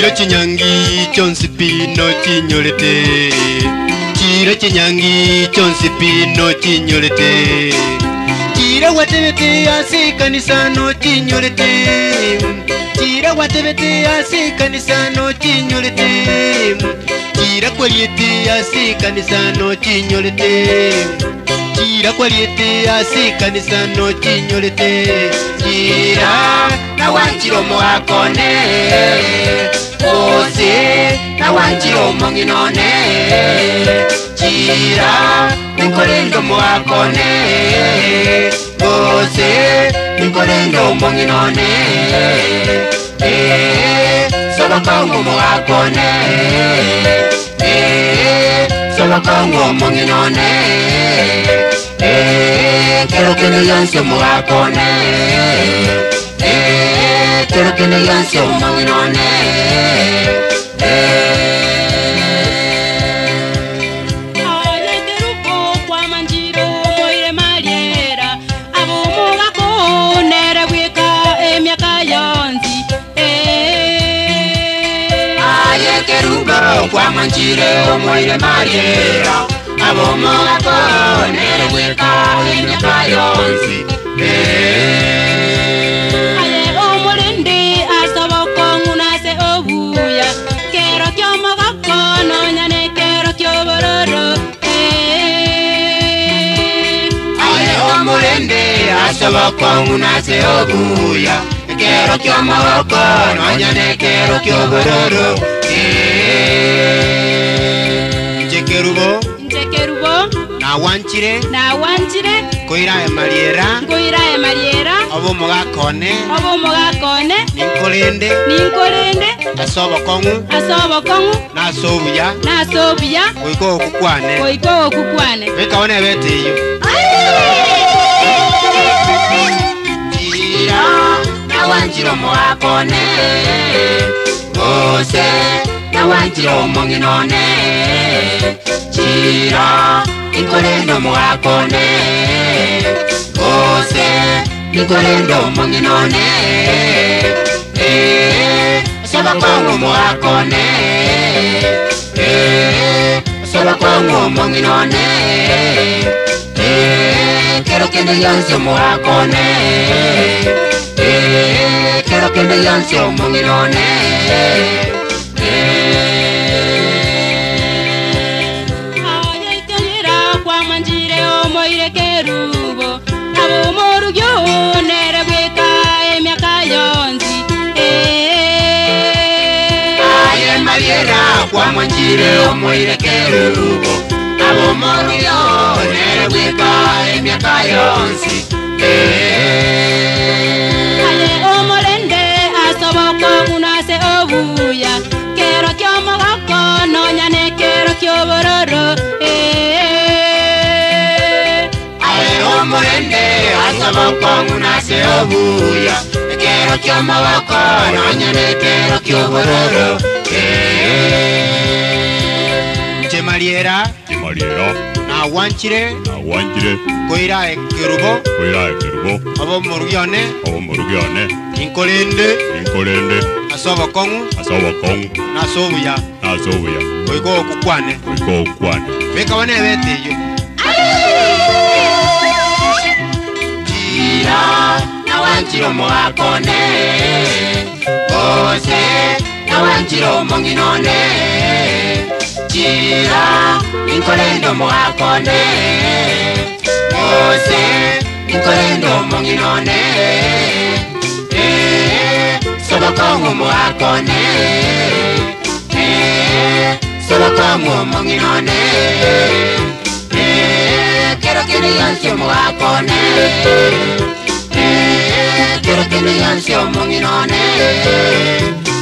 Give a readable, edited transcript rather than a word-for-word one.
Chira chinyangi chonsi pino chinyolete. Chira chinyangi chonsi pino chinyolete. Chira watebete ase kanisa no chinyolete. Chira watebete ase kanisa no chinyolete. Chira kwaliete ase kanisa no chinyolete. Chira kwaliete ase kanisa no chinyolete. Chira na wanchiro moakone. Ose na wanchiro monginone. Chira nikorendo moakone. Ose nikorendo monginone. Sobakongo moakone. Sobakongo monginone. Quiero que le lance moakone. Quiero que le lance monginone. Kwa manchire omoire mariera abomo akone weka ine kayonsi ale omorende asaboko ngunase obuya kero kyomo gakono nyane kero kyobororo ale omorende asaboko ngunase obuya kero kyomo gakono nyane kero kyobororo Njekerubo na wanchire koira emaliera obo mogakone ninkolende asobokongu nasobuya koiko okukwane bekaone beteyo Chira na wanchiro mogakone ose na wanchiro monginone. Chira nikorendo moakone. Ose nikorendo monginone. Sobakongo moakone. Sobakongo monginone. Quiero que me lance moakone. Quiero que me lance monginone. Kwa manjire omoire kerubo abo morio nere weka emiaka yonsi ale omorende asoboko unase obuya kero kyomo gakono nyane kero kyobororo ale omorende asoboko unase obuya kero kyomo gakono nyane kero kyobororo Maliera na wanchire koira ekerubo abo morugione inkolende asobokongu nasobuya koiko okukwane beka bane beteyo Chira na wanchiro moakone ose na wanchiro monginone Chira nikorendo moakone ose nikorendo monginone sobakongo moakone sobakongo monginone quiero que me lance moakone quiero que me lance monginone